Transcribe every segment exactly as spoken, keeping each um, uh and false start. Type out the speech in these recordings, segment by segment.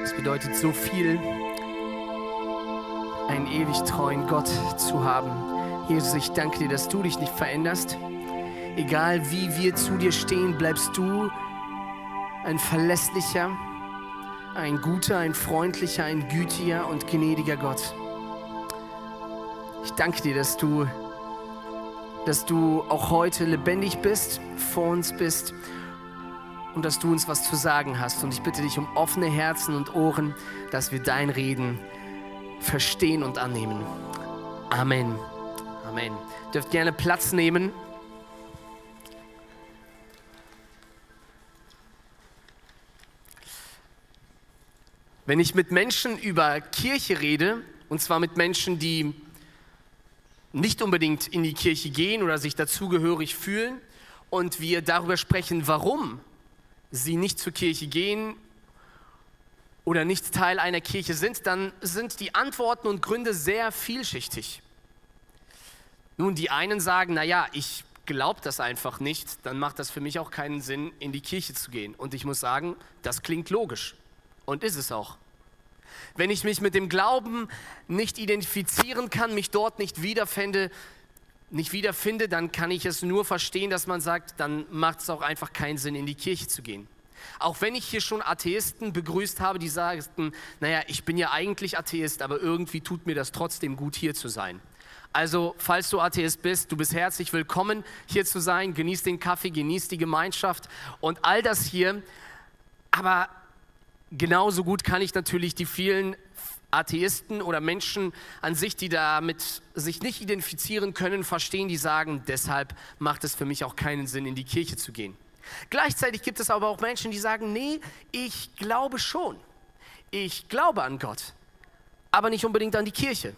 Es bedeutet so viel, einen ewig treuen Gott zu haben. Jesus, ich danke dir, dass du dich nicht veränderst. Egal wie wir zu dir stehen, bleibst du ein verlässlicher, ein guter, ein freundlicher, ein gütiger und gnädiger Gott. Ich danke dir, dass du, dass du auch heute lebendig bist, vor uns bist und dass du uns was zu sagen hast. Und ich bitte dich um offene Herzen und Ohren, dass wir dein Reden verstehen und annehmen. Amen. Amen. Ihr dürft gerne Platz nehmen. Wenn ich mit Menschen über Kirche rede, und zwar mit Menschen, die nicht unbedingt in die Kirche gehen oder sich dazugehörig fühlen, und wir darüber sprechen, warum sie nicht zur Kirche gehen oder nicht Teil einer Kirche sind, dann sind die Antworten und Gründe sehr vielschichtig. Nun, die einen sagen, naja, ich glaube das einfach nicht, dann macht das für mich auch keinen Sinn, in die Kirche zu gehen. Und ich muss sagen, das klingt logisch und ist es auch. Wenn ich mich mit dem Glauben nicht identifizieren kann, mich dort nicht wiederfinde, nicht wiederfinde, dann kann ich es nur verstehen, dass man sagt, dann macht es auch einfach keinen Sinn, in die Kirche zu gehen. Auch wenn ich hier schon Atheisten begrüßt habe, die sagten, naja, ich bin ja eigentlich Atheist, aber irgendwie tut mir das trotzdem gut, hier zu sein. Also, falls du Atheist bist, du bist herzlich willkommen, hier zu sein, genieß den Kaffee, genieß die Gemeinschaft und all das hier, aber genauso gut kann ich natürlich die vielen Atheisten oder Menschen an sich, die damit sich nicht identifizieren können, verstehen, die sagen, deshalb macht es für mich auch keinen Sinn, in die Kirche zu gehen. Gleichzeitig gibt es aber auch Menschen, die sagen, nee, ich glaube schon. Ich glaube an Gott, aber nicht unbedingt an die Kirche.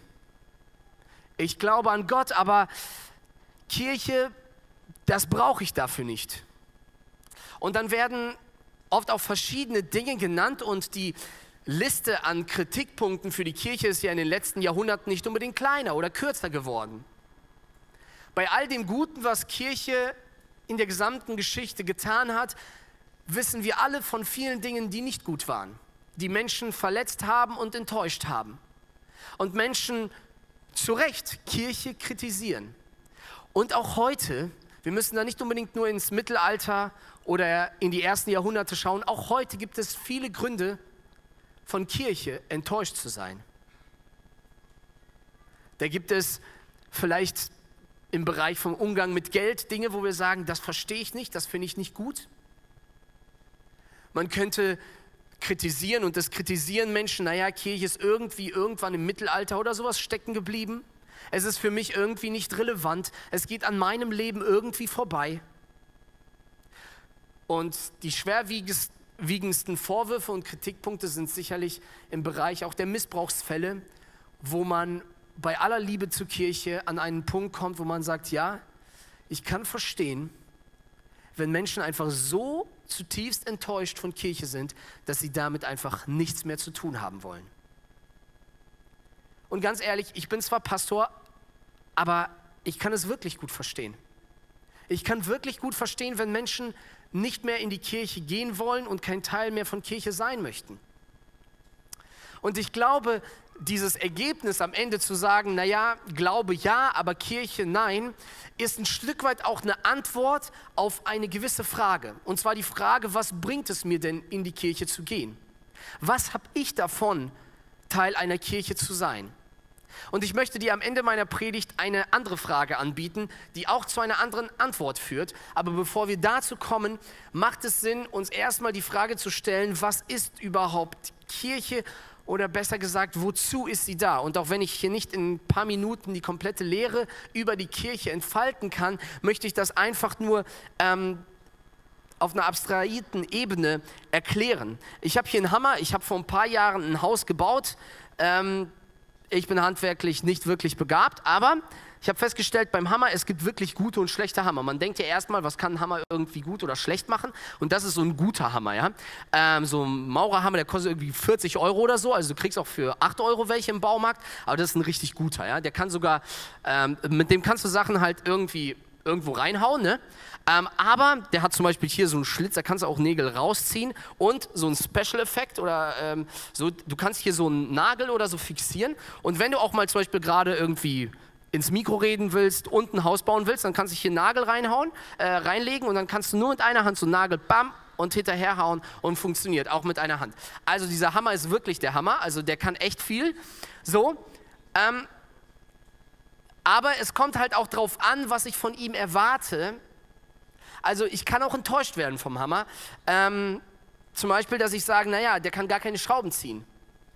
Ich glaube an Gott, aber Kirche, das brauche ich dafür nicht. Und dann werden oft auch verschiedene Dinge genannt und die Liste an Kritikpunkten für die Kirche ist ja in den letzten Jahrhunderten nicht unbedingt kleiner oder kürzer geworden. Bei all dem Guten, was Kirche in der gesamten Geschichte getan hat, wissen wir alle von vielen Dingen, die nicht gut waren, die Menschen verletzt haben und enttäuscht haben. Und Menschen zu Recht Kirche kritisieren. Und auch heute, wir müssen da nicht unbedingt nur ins Mittelalter oder in die ersten Jahrhunderte schauen, auch heute gibt es viele Gründe, von Kirche enttäuscht zu sein. Da gibt es vielleicht im Bereich vom Umgang mit Geld Dinge, wo wir sagen, das verstehe ich nicht, das finde ich nicht gut. Man könnte kritisieren und das kritisieren Menschen, naja, Kirche ist irgendwie irgendwann im Mittelalter oder sowas stecken geblieben. Es ist für mich irgendwie nicht relevant, es geht an meinem Leben irgendwie vorbei. Und die schwerwiegendsten Vorwürfe und Kritikpunkte sind sicherlich im Bereich auch der Missbrauchsfälle, wo man bei aller Liebe zur Kirche an einen Punkt kommt, wo man sagt, ja, ich kann verstehen, wenn Menschen einfach so zutiefst enttäuscht von Kirche sind, dass sie damit einfach nichts mehr zu tun haben wollen. Und ganz ehrlich, ich bin zwar Pastor, aber ich kann es wirklich gut verstehen. Ich kann wirklich gut verstehen, wenn Menschen nicht mehr in die Kirche gehen wollen und kein Teil mehr von Kirche sein möchten. Und ich glaube, dieses Ergebnis am Ende zu sagen, naja, Glaube ja, aber Kirche nein, ist ein Stück weit auch eine Antwort auf eine gewisse Frage. Und zwar die Frage, was bringt es mir denn, in die Kirche zu gehen? Was habe ich davon, Teil einer Kirche zu sein? Und ich möchte dir am Ende meiner Predigt eine andere Frage anbieten, die auch zu einer anderen Antwort führt. Aber bevor wir dazu kommen, macht es Sinn, uns erstmal die Frage zu stellen, was ist überhaupt Kirche? Oder besser gesagt, wozu ist sie da? Und auch wenn ich hier nicht in ein paar Minuten die komplette Lehre über die Kirche entfalten kann, möchte ich das einfach nur ähm, auf einer abstrahierten Ebene erklären. Ich habe hier einen Hammer, ich habe vor ein paar Jahren ein Haus gebaut. Ähm, ich bin handwerklich nicht wirklich begabt, aber ich habe festgestellt, beim Hammer, es gibt wirklich gute und schlechte Hammer. Man denkt ja erstmal, was kann ein Hammer irgendwie gut oder schlecht machen? Und das ist so ein guter Hammer, ja. Ähm, so ein Maurerhammer, der kostet irgendwie vierzig Euro oder so. Also du kriegst auch für acht Euro welche im Baumarkt. Aber das ist ein richtig guter, ja. Der kann sogar, ähm, mit dem kannst du Sachen halt irgendwie irgendwo reinhauen, ne? Ähm, aber der hat zum Beispiel hier so einen Schlitz, da kannst du auch Nägel rausziehen und so einen Special-Effekt oder ähm, so, du kannst hier so einen Nagel oder so fixieren und wenn du auch mal zum Beispiel gerade irgendwie ins Mikro reden willst und ein Haus bauen willst, dann kannst du hier einen Nagel reinhauen, äh, reinlegen und dann kannst du nur mit einer Hand so einen Nagel, bam, und hinterherhauen und funktioniert, auch mit einer Hand. Also dieser Hammer ist wirklich der Hammer, also der kann echt viel. So, ähm, aber es kommt halt auch drauf an, was ich von ihm erwarte. Also ich kann auch enttäuscht werden vom Hammer. Ähm, zum Beispiel, dass ich sage, naja, der kann gar keine Schrauben ziehen.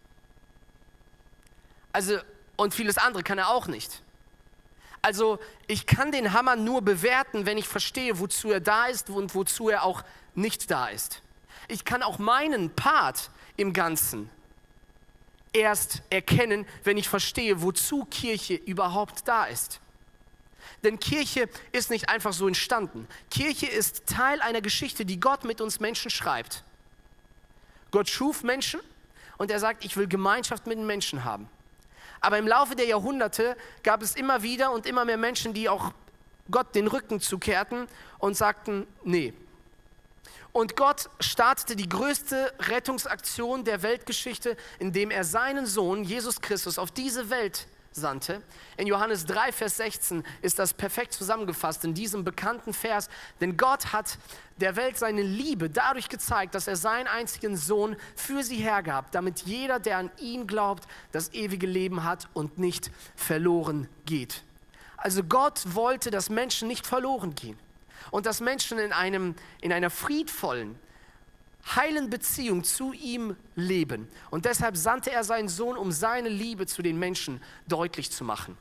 Also, und vieles andere kann er auch nicht. Also ich kann den Hammer nur bewerten, wenn ich verstehe, wozu er da ist und wozu er auch nicht da ist. Ich kann auch meinen Part im Ganzen erst erkennen, wenn ich verstehe, wozu Kirche überhaupt da ist. Denn Kirche ist nicht einfach so entstanden. Kirche ist Teil einer Geschichte, die Gott mit uns Menschen schreibt. Gott schuf Menschen und er sagt, ich will Gemeinschaft mit den Menschen haben. Aber im Laufe der Jahrhunderte gab es immer wieder und immer mehr Menschen, die auch Gott den Rücken zukehrten und sagten, nee. Und Gott startete die größte Rettungsaktion der Weltgeschichte, indem er seinen Sohn, Jesus Christus, auf diese Welt sandte. In Johannes drei, Vers sechzehn ist das perfekt zusammengefasst in diesem bekannten Vers. Denn Gott hat der Welt seine Liebe dadurch gezeigt, dass er seinen einzigen Sohn für sie hergab, damit jeder, der an ihn glaubt, das ewige Leben hat und nicht verloren geht. Also Gott wollte, dass Menschen nicht verloren gehen. Und dass Menschen in, einem, in einer friedvollen, heilen Beziehung zu ihm leben. Und deshalb sandte er seinen Sohn, um seine Liebe zu den Menschen deutlich zu machen.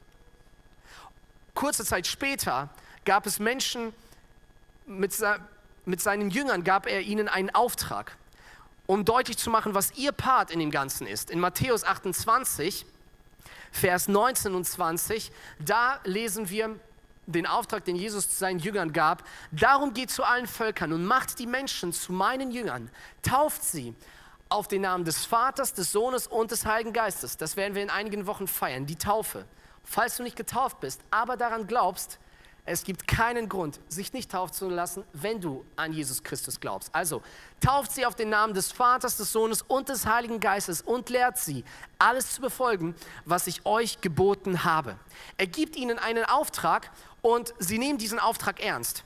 Kurze Zeit später gab es Menschen, mit, mit seinen Jüngern gab er ihnen einen Auftrag, um deutlich zu machen, was ihr Part in dem Ganzen ist. In Matthäus achtundzwanzig, Vers neunzehn und zwanzig, da lesen wir den Auftrag, den Jesus seinen Jüngern gab. Darum geht zu allen Völkern und macht die Menschen zu meinen Jüngern. Tauft sie auf den Namen des Vaters, des Sohnes und des Heiligen Geistes. Das werden wir in einigen Wochen feiern, die Taufe. Falls du nicht getauft bist, aber daran glaubst, es gibt keinen Grund, sich nicht taufen zu lassen, wenn du an Jesus Christus glaubst. Also, tauft sie auf den Namen des Vaters, des Sohnes und des Heiligen Geistes und lehrt sie, alles zu befolgen, was ich euch geboten habe. Er gibt ihnen einen Auftrag und sie nehmen diesen Auftrag ernst.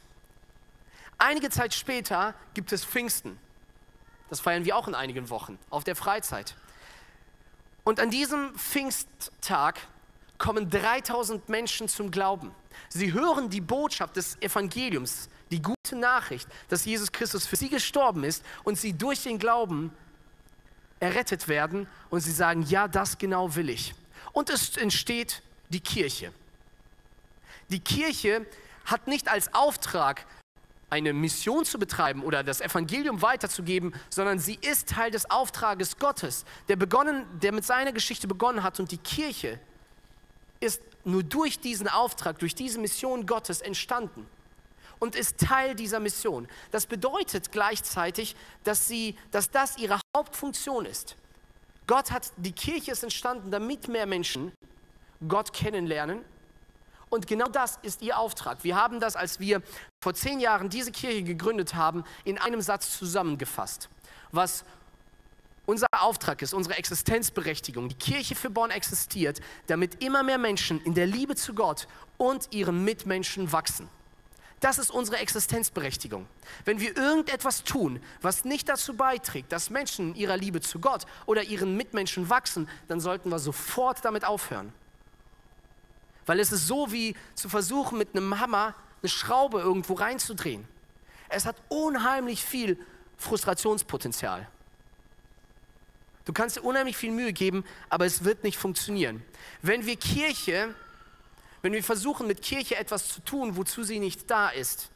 Einige Zeit später gibt es Pfingsten. Das feiern wir auch in einigen Wochen, auf der Freizeit. Und an diesem Pfingsttag kommen dreitausend Menschen zum Glauben. Sie hören die Botschaft des Evangeliums, die gute Nachricht, dass Jesus Christus für sie gestorben ist und sie durch den Glauben errettet werden und sie sagen, ja, das genau will ich. Und es entsteht die Kirche. Die Kirche hat nicht als Auftrag, eine Mission zu betreiben oder das Evangelium weiterzugeben, sondern sie ist Teil des Auftrages Gottes, der, begonnen, der mit seiner Geschichte begonnen hat. Und die Kirche ist nur durch diesen Auftrag, durch diese Mission Gottes entstanden und ist Teil dieser Mission. Das bedeutet gleichzeitig, dass, sie, dass das ihre Hauptfunktion ist. Gott hat, die Kirche ist entstanden, damit mehr Menschen Gott kennenlernen. Und genau das ist ihr Auftrag. Wir haben das, als wir vor zehn Jahren diese Kirche gegründet haben, in einem Satz zusammengefasst. Was unser Auftrag ist, unsere Existenzberechtigung. Die Kirche für Bonn existiert, damit immer mehr Menschen in der Liebe zu Gott und ihren Mitmenschen wachsen. Das ist unsere Existenzberechtigung. Wenn wir irgendetwas tun, was nicht dazu beiträgt, dass Menschen in ihrer Liebe zu Gott oder ihren Mitmenschen wachsen, dann sollten wir sofort damit aufhören. Weil es ist so, wie zu versuchen, mit einem Hammer eine Schraube irgendwo reinzudrehen. Es hat unheimlich viel Frustrationspotenzial. Du kannst dir unheimlich viel Mühe geben, aber es wird nicht funktionieren. Wenn wir Kirche, wenn wir versuchen, mit Kirche etwas zu tun, wozu sie nicht da ist,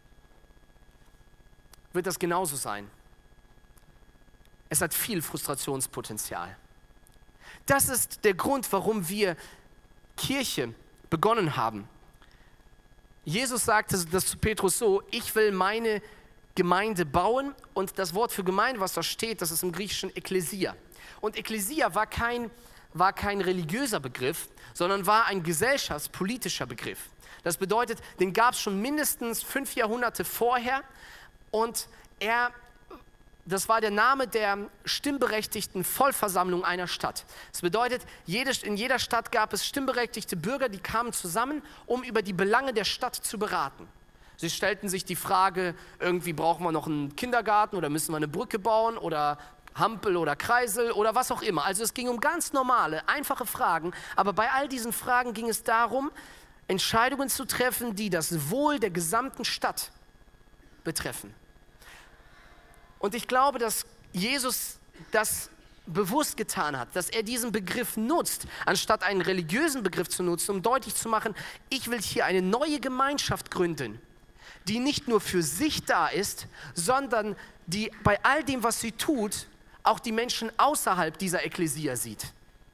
wird das genauso sein. Es hat viel Frustrationspotenzial. Das ist der Grund, warum wir Kirche begonnen haben. Jesus sagte das zu Petrus so: Ich will meine Gemeinde bauen, und das Wort für Gemeinde, was da steht, das ist im Griechischen Ekklesia. Und Ekklesia war kein, war kein religiöser Begriff, sondern war ein gesellschaftspolitischer Begriff. Das bedeutet, den gab es schon mindestens fünf Jahrhunderte vorher und er, das war der Name der stimmberechtigten Vollversammlung einer Stadt. Das bedeutet, jede, in jeder Stadt gab es stimmberechtigte Bürger, die kamen zusammen, um über die Belange der Stadt zu beraten. Sie stellten sich die Frage, irgendwie brauchen wir noch einen Kindergarten oder müssen wir eine Brücke bauen oder Hampel oder Kreisel oder was auch immer. Also es ging um ganz normale, einfache Fragen, aber bei all diesen Fragen ging es darum, Entscheidungen zu treffen, die das Wohl der gesamten Stadt betreffen. Und ich glaube, dass Jesus das bewusst getan hat, dass er diesen Begriff nutzt, anstatt einen religiösen Begriff zu nutzen, um deutlich zu machen, ich will hier eine neue Gemeinschaft gründen, die nicht nur für sich da ist, sondern die bei all dem, was sie tut, auch die Menschen außerhalb dieser Ekklesia sieht.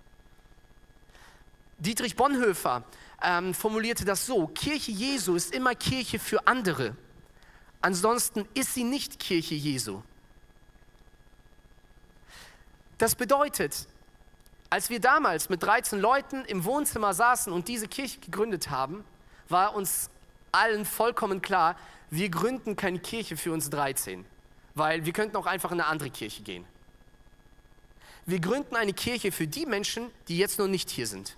Dietrich Bonhoeffer ähm, formulierte das so: Kirche Jesu ist immer Kirche für andere, ansonsten ist sie nicht Kirche Jesu. Das bedeutet, als wir damals mit dreizehn Leuten im Wohnzimmer saßen und diese Kirche gegründet haben, war uns allen vollkommen klar, wir gründen keine Kirche für uns dreizehn, weil wir könnten auch einfach in eine andere Kirche gehen. Wir gründen eine Kirche für die Menschen, die jetzt noch nicht hier sind.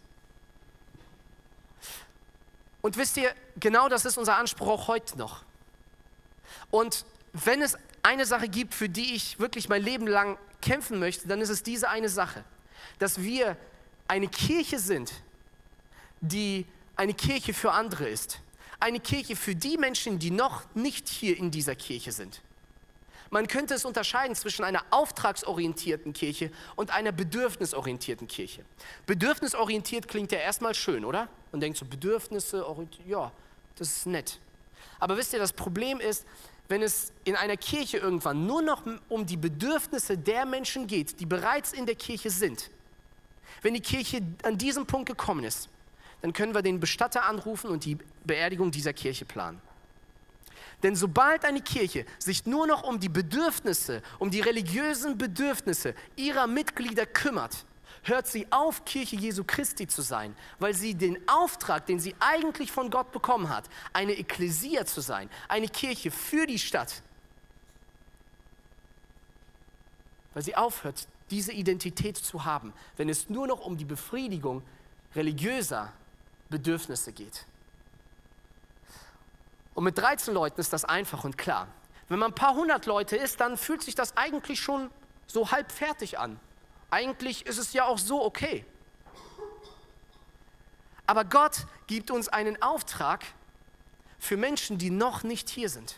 Und wisst ihr, genau das ist unser Anspruch auch heute noch. Und wenn es eine Sache gibt, für die ich wirklich mein Leben lang kämpfen möchte, dann ist es diese eine Sache, dass wir eine Kirche sind, die eine Kirche für andere ist. Eine Kirche für die Menschen, die noch nicht hier in dieser Kirche sind. Man könnte es unterscheiden zwischen einer auftragsorientierten Kirche und einer bedürfnisorientierten Kirche. Bedürfnisorientiert klingt ja erstmal schön, oder? Man denkt so, Bedürfnisse, ja, das ist nett. Aber wisst ihr, das Problem ist, wenn es in einer Kirche irgendwann nur noch um die Bedürfnisse der Menschen geht, die bereits in der Kirche sind, wenn die Kirche an diesem Punkt gekommen ist, dann können wir den Bestatter anrufen und die Beerdigung dieser Kirche planen. Denn sobald eine Kirche sich nur noch um die Bedürfnisse, um die religiösen Bedürfnisse ihrer Mitglieder kümmert, hört sie auf, Kirche Jesu Christi zu sein, weil sie den Auftrag, den sie eigentlich von Gott bekommen hat, eine Ekklesia zu sein, eine Kirche für die Stadt, weil sie aufhört, diese Identität zu haben, wenn es nur noch um die Befriedigung religiöser Bedürfnisse geht. Und mit dreizehn Leuten ist das einfach und klar. Wenn man ein paar hundert Leute ist, dann fühlt sich das eigentlich schon so halb fertig an. Eigentlich ist es ja auch so okay. Aber Gott gibt uns einen Auftrag für Menschen, die noch nicht hier sind.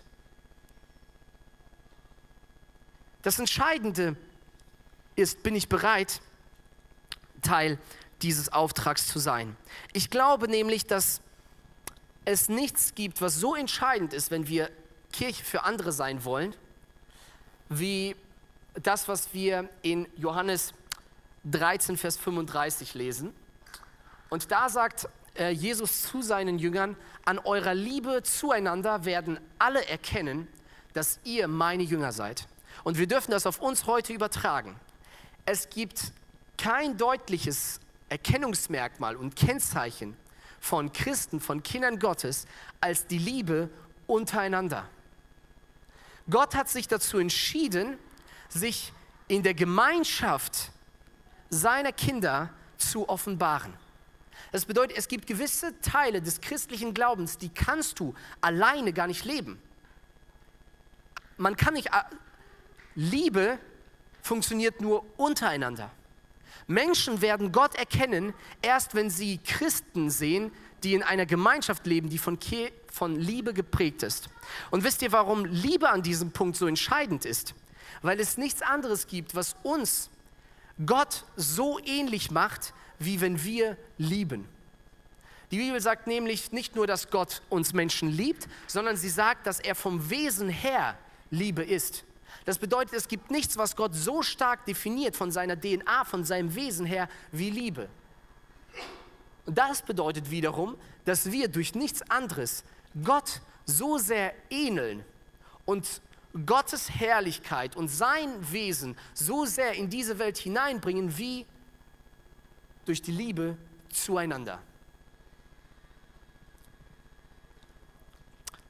Das Entscheidende ist, bin ich bereit, Teil dieses Auftrags zu sein. Ich glaube nämlich, dass es nichts gibt, was so entscheidend ist, wenn wir Kirche für andere sein wollen, wie das, was wir in Johannes dreizehn, Vers fünfunddreißig lesen. Und da sagt äh, Jesus zu seinen Jüngern, an eurer Liebe zueinander werden alle erkennen, dass ihr meine Jünger seid. Und wir dürfen das auf uns heute übertragen. Es gibt kein deutliches Erkennungsmerkmal und Kennzeichen von Christen, von Kindern Gottes, als die Liebe untereinander. Gott hat sich dazu entschieden, sich in der Gemeinschaft seiner Kinder zu offenbaren. Das bedeutet, es gibt gewisse Teile des christlichen Glaubens, die kannst du alleine gar nicht leben. Man kann nicht, Liebe funktioniert nur untereinander. Menschen werden Gott erkennen, erst wenn sie Christen sehen, die in einer Gemeinschaft leben, die von, Ke- von Liebe geprägt ist. Und wisst ihr, warum Liebe an diesem Punkt so entscheidend ist? Weil es nichts anderes gibt, was uns Gott so ähnlich macht, wie wenn wir lieben. Die Bibel sagt nämlich nicht nur, dass Gott uns Menschen liebt, sondern sie sagt, dass er vom Wesen her Liebe ist. Das bedeutet, es gibt nichts, was Gott so stark definiert von seiner D N A, von seinem Wesen her, wie Liebe. Und das bedeutet wiederum, dass wir durch nichts anderes Gott so sehr ähneln und Gottes Herrlichkeit und sein Wesen so sehr in diese Welt hineinbringen, wie durch die Liebe zueinander.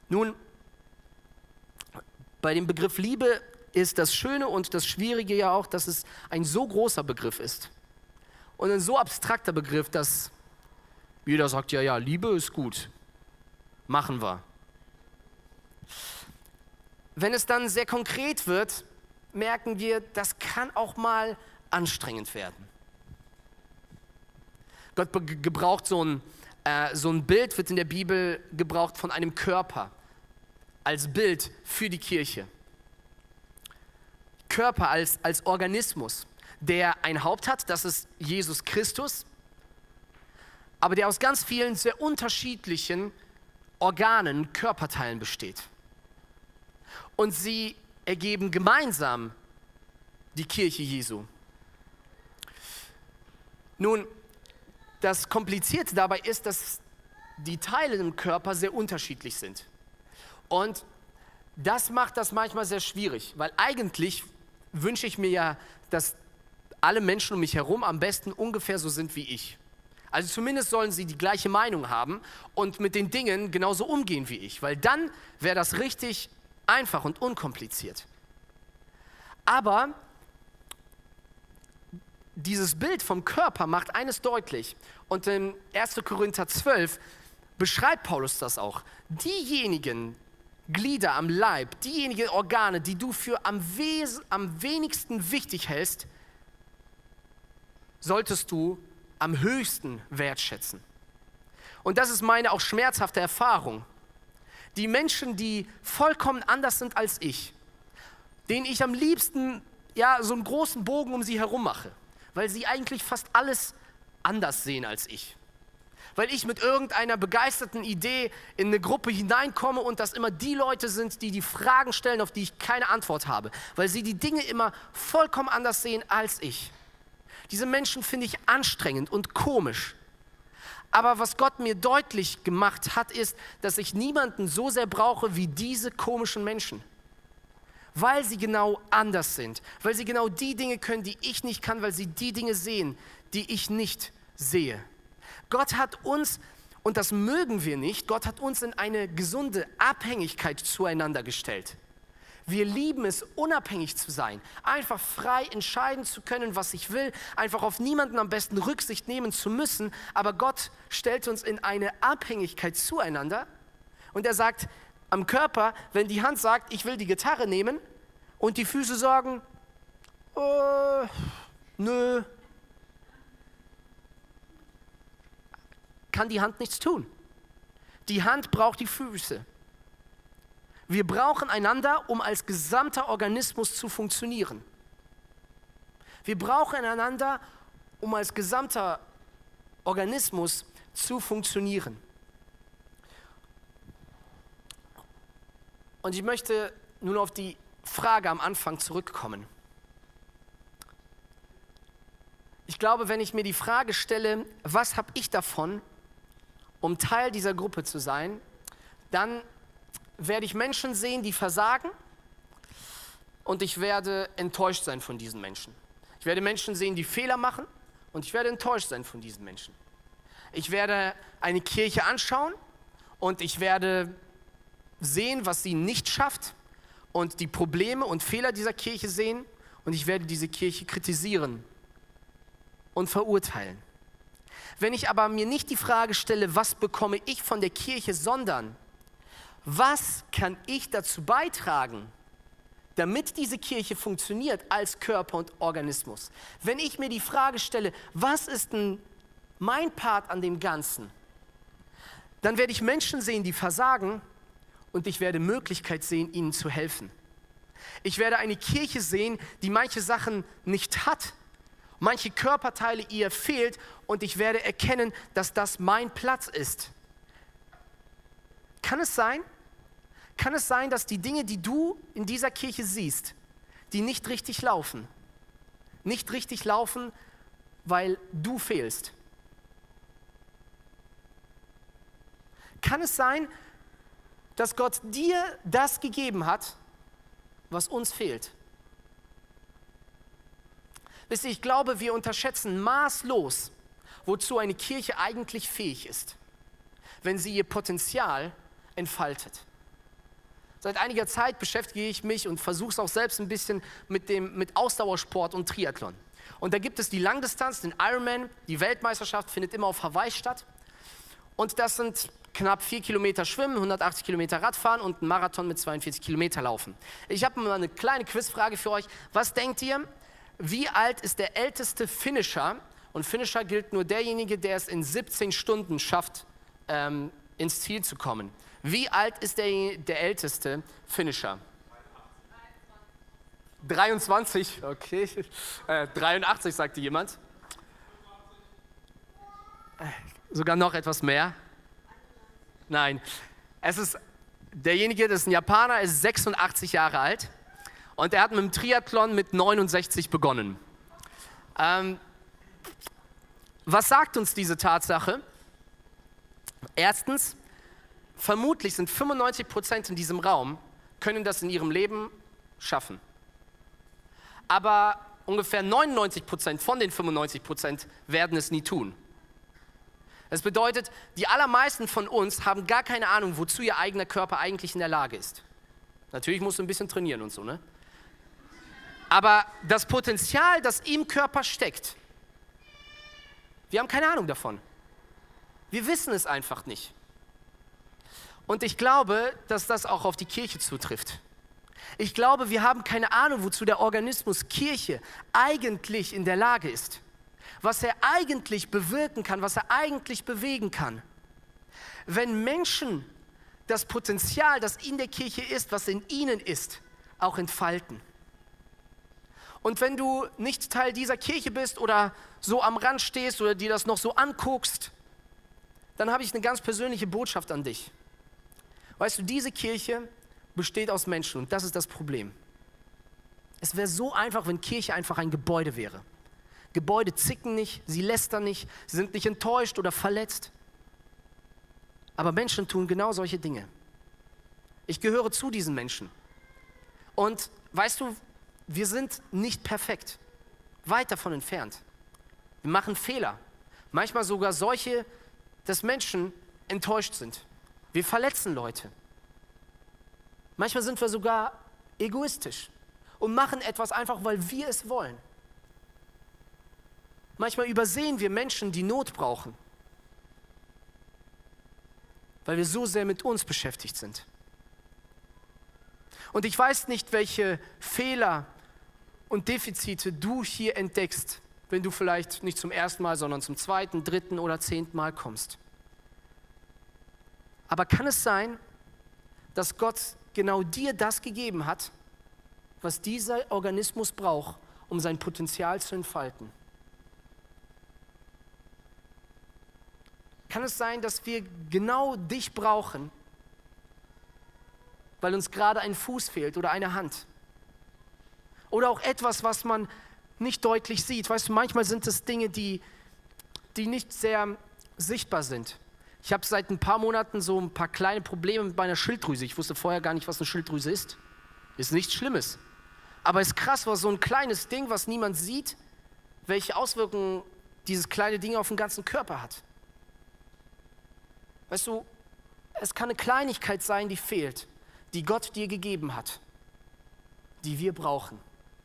Nun, bei dem Begriff Liebe ist das Schöne und das Schwierige ja auch, dass es ein so großer Begriff ist und ein so abstrakter Begriff, dass jeder sagt, ja, ja, Liebe ist gut, machen wir. Wenn es dann sehr konkret wird, merken wir, das kann auch mal anstrengend werden. Gott gebraucht so ein, äh, so ein Bild, wird in der Bibel gebraucht von einem Körper als Bild für die Kirche. Körper als, als Organismus, der ein Haupt hat, das ist Jesus Christus, aber der aus ganz vielen sehr unterschiedlichen Organen, Körperteilen besteht. Und sie ergeben gemeinsam die Kirche Jesu. Nun, das Komplizierte dabei ist, dass die Teile im Körper sehr unterschiedlich sind. Und das macht das manchmal sehr schwierig, weil eigentlich wünsche ich mir ja, dass alle Menschen um mich herum am besten ungefähr so sind wie ich. Also zumindest sollen sie die gleiche Meinung haben und mit den Dingen genauso umgehen wie ich, weil dann wäre das richtig einfach und unkompliziert. Aber dieses Bild vom Körper macht eines deutlich. Und in erster Korinther zwölf beschreibt Paulus das auch. Diejenigen Glieder am Leib, diejenigen Organe, die du für am, wes- am wenigsten wichtig hältst, solltest du am höchsten wertschätzen. Und das ist meine auch schmerzhafte Erfahrung. Die Menschen, die vollkommen anders sind als ich, denen ich am liebsten ja, so einen großen Bogen um sie herum mache, weil sie eigentlich fast alles anders sehen als ich. Weil ich mit irgendeiner begeisterten Idee in eine Gruppe hineinkomme und das immer die Leute sind, die die Fragen stellen, auf die ich keine Antwort habe, weil sie die Dinge immer vollkommen anders sehen als ich. Diese Menschen finde ich anstrengend und komisch. Aber was Gott mir deutlich gemacht hat, ist, dass ich niemanden so sehr brauche wie diese komischen Menschen. Weil sie genau anders sind, weil sie genau die Dinge können, die ich nicht kann, weil sie die Dinge sehen, die ich nicht sehe. Gott hat uns, und das mögen wir nicht, Gott hat uns in eine gesunde Abhängigkeit zueinander gestellt. Wir lieben es, unabhängig zu sein, einfach frei entscheiden zu können, was ich will, einfach auf niemanden am besten Rücksicht nehmen zu müssen, aber Gott stellt uns in eine Abhängigkeit zueinander und er sagt, am Körper, wenn die Hand sagt, ich will die Gitarre nehmen und die Füße sagen, äh, nö, kann die Hand nichts tun. Die Hand braucht die Füße. Wir brauchen einander, um als gesamter Organismus zu funktionieren. Wir brauchen einander, um als gesamter Organismus zu funktionieren. Und ich möchte nun auf die Frage am Anfang zurückkommen. Ich glaube, wenn ich mir die Frage stelle, was habe ich davon, um Teil dieser Gruppe zu sein, dann werde ich Menschen sehen, die versagen und ich werde enttäuscht sein von diesen Menschen. Ich werde Menschen sehen, die Fehler machen und ich werde enttäuscht sein von diesen Menschen. Ich werde eine Kirche anschauen und ich werde sehen, was sie nicht schafft und die Probleme und Fehler dieser Kirche sehen und ich werde diese Kirche kritisieren und verurteilen. Wenn ich aber mir nicht die Frage stelle, was bekomme ich von der Kirche, sondern was kann ich dazu beitragen, damit diese Kirche funktioniert als Körper und Organismus? Wenn ich mir die Frage stelle, was ist denn mein Part an dem Ganzen? Dann werde ich Menschen sehen, die versagen und ich werde Möglichkeit sehen, ihnen zu helfen. Ich werde eine Kirche sehen, die manche Sachen nicht hat, manche Körperteile ihr fehlt und ich werde erkennen, dass das mein Platz ist. Kann es sein? Kann es sein, dass die Dinge, die du in dieser Kirche siehst, die nicht richtig laufen, nicht richtig laufen, weil du fehlst? Kann es sein, dass Gott dir das gegeben hat, was uns fehlt? Wisst ihr, ich glaube, wir unterschätzen maßlos, wozu eine Kirche eigentlich fähig ist, wenn sie ihr Potenzial entfaltet. Seit einiger Zeit beschäftige ich mich und versuche es auch selbst ein bisschen mit, dem, mit Ausdauersport und Triathlon. Und da gibt es die Langdistanz, den Ironman. Die Weltmeisterschaft findet immer auf Hawaii statt. Und das sind knapp vier Kilometer Schwimmen, hundertachtzig Kilometer Radfahren und ein Marathon mit zweiundvierzig Kilometer Laufen. Ich habe mal eine kleine Quizfrage für euch. Was denkt ihr, wie alt ist der älteste Finisher? Und Finisher gilt nur derjenige, der es in siebzehn Stunden schafft, ähm, ins Ziel zu kommen. Wie alt ist der, der älteste Finisher? dreiundzwanzig, okay. Äh, dreiundachtzig, sagte jemand. Äh, sogar noch etwas mehr. Nein, es ist derjenige, das ist ein Japaner, er ist sechsundachtzig Jahre alt und er hat mit dem Triathlon mit neunundsechzig begonnen. Ähm, was sagt uns diese Tatsache? Erstens, vermutlich sind fünfundneunzig Prozent in diesem Raum, können das in ihrem Leben schaffen. Aber ungefähr neunundneunzig Prozent von den fünfundneunzig Prozent werden es nie tun. Das bedeutet, die allermeisten von uns haben gar keine Ahnung, wozu ihr eigener Körper eigentlich in der Lage ist. Natürlich musst du ein bisschen trainieren und so, ne? Aber das Potenzial, das im Körper steckt, wir haben keine Ahnung davon. Wir wissen es einfach nicht. Und ich glaube, dass das auch auf die Kirche zutrifft. Ich glaube, wir haben keine Ahnung, wozu der Organismus Kirche eigentlich in der Lage ist. Was er eigentlich bewirken kann, was er eigentlich bewegen kann. Wenn Menschen das Potenzial, das in der Kirche ist, was in ihnen ist, auch entfalten. Und wenn du nicht Teil dieser Kirche bist oder so am Rand stehst oder dir das noch so anguckst, dann habe ich eine ganz persönliche Botschaft an dich. Weißt du, diese Kirche besteht aus Menschen und das ist das Problem. Es wäre so einfach, wenn Kirche einfach ein Gebäude wäre. Gebäude zicken nicht, sie lästern nicht, sie sind nicht enttäuscht oder verletzt. Aber Menschen tun genau solche Dinge. Ich gehöre zu diesen Menschen. Und weißt du, wir sind nicht perfekt, weit davon entfernt. Wir machen Fehler, manchmal sogar solche, dass Menschen enttäuscht sind. Wir verletzen Leute. Manchmal sind wir sogar egoistisch und machen etwas einfach, weil wir es wollen. Manchmal übersehen wir Menschen, die Not brauchen, weil wir so sehr mit uns beschäftigt sind. Und ich weiß nicht, welche Fehler und Defizite du hier entdeckst, wenn du vielleicht nicht zum ersten Mal, sondern zum zweiten, dritten oder zehnten Mal kommst. Aber kann es sein, dass Gott genau dir das gegeben hat, was dieser Organismus braucht, um sein Potenzial zu entfalten? Kann es sein, dass wir genau dich brauchen, weil uns gerade ein Fuß fehlt oder eine Hand? Oder auch etwas, was man nicht deutlich sieht. Weißt du, manchmal sind es Dinge, die, die nicht sehr sichtbar sind. Ich habe seit ein paar Monaten so ein paar kleine Probleme mit meiner Schilddrüse. Ich wusste vorher gar nicht, was eine Schilddrüse ist. Ist nichts Schlimmes. Aber es ist krass, was so ein kleines Ding, was niemand sieht, welche Auswirkungen dieses kleine Ding auf den ganzen Körper hat. Weißt du, es kann eine Kleinigkeit sein, die fehlt, die Gott dir gegeben hat, die wir brauchen.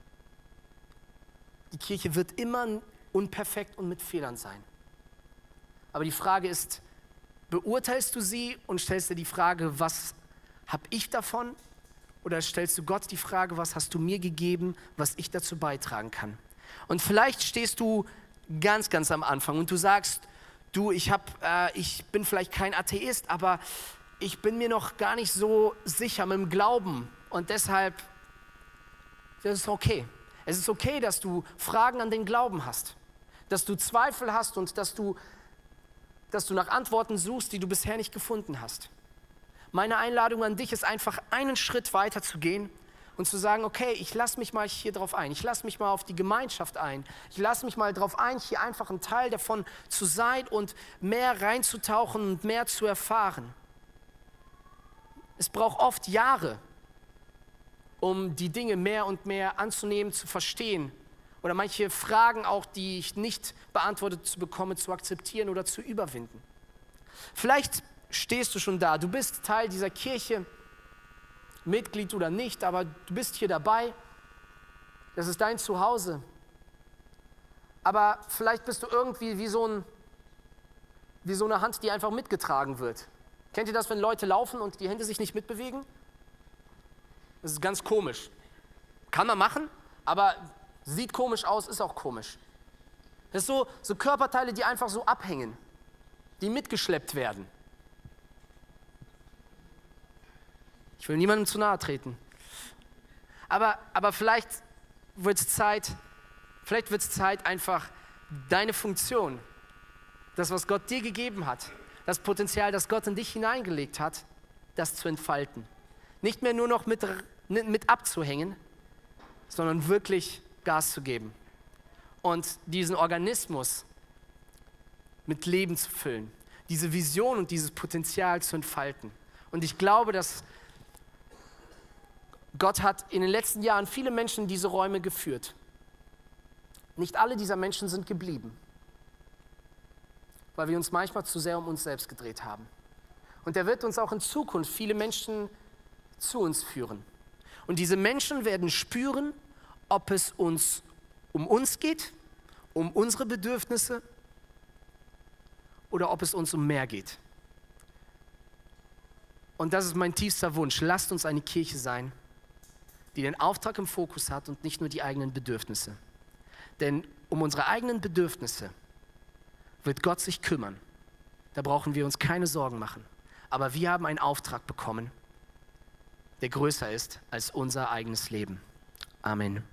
Die Kirche wird immer unperfekt und mit Fehlern sein. Aber die Frage ist, beurteilst du sie und stellst dir die Frage, was habe ich davon? Oder stellst du Gott die Frage, was hast du mir gegeben, was ich dazu beitragen kann? Und vielleicht stehst du ganz, ganz am Anfang und du sagst, du, ich, hab, äh, ich bin vielleicht kein Atheist, aber ich bin mir noch gar nicht so sicher mit dem Glauben. Und deshalb, das ist okay. Es ist okay, dass du Fragen an den Glauben hast, dass du Zweifel hast und dass du, dass du nach Antworten suchst, die du bisher nicht gefunden hast. Meine Einladung an dich ist einfach, einen Schritt weiter zu gehen und zu sagen, okay, ich lasse mich mal hier drauf ein, ich lasse mich mal auf die Gemeinschaft ein, ich lasse mich mal drauf ein, hier einfach ein Teil davon zu sein und mehr reinzutauchen und mehr zu erfahren. Es braucht oft Jahre, um die Dinge mehr und mehr anzunehmen, zu verstehen oder manche Fragen auch, die ich nicht beantwortet zu bekomme, zu akzeptieren oder zu überwinden. Vielleicht stehst du schon da, du bist Teil dieser Kirche Mitglied oder nicht, aber du bist hier dabei. Das ist dein Zuhause. Aber vielleicht bist du irgendwie wie so, ein, wie so eine Hand, die einfach mitgetragen wird. Kennt ihr das, wenn Leute laufen und die Hände sich nicht mitbewegen? Das ist ganz komisch. Kann man machen, aber sieht komisch aus, ist auch komisch. Das sind so, so Körperteile, die einfach so abhängen, die mitgeschleppt werden. Ich will niemandem zu nahe treten. Aber, aber vielleicht wird es Zeit, vielleicht wird es Zeit, einfach deine Funktion, das, was Gott dir gegeben hat, das Potenzial, das Gott in dich hineingelegt hat, das zu entfalten. Nicht mehr nur noch mit, mit abzuhängen, sondern wirklich Gas zu geben und diesen Organismus mit Leben zu füllen, diese Vision und dieses Potenzial zu entfalten. Und ich glaube, dass Gott hat in den letzten Jahren viele Menschen in diese Räume geführt. Nicht alle dieser Menschen sind geblieben, weil wir uns manchmal zu sehr um uns selbst gedreht haben. Und er wird uns auch in Zukunft viele Menschen zu uns führen. Und diese Menschen werden spüren, ob es uns um uns geht, um unsere Bedürfnisse oder ob es uns um mehr geht. Und das ist mein tiefster Wunsch. Lasst uns eine Kirche sein, die den Auftrag im Fokus hat und nicht nur die eigenen Bedürfnisse. Denn um unsere eigenen Bedürfnisse wird Gott sich kümmern. Da brauchen wir uns keine Sorgen machen. Aber wir haben einen Auftrag bekommen, der größer ist als unser eigenes Leben. Amen.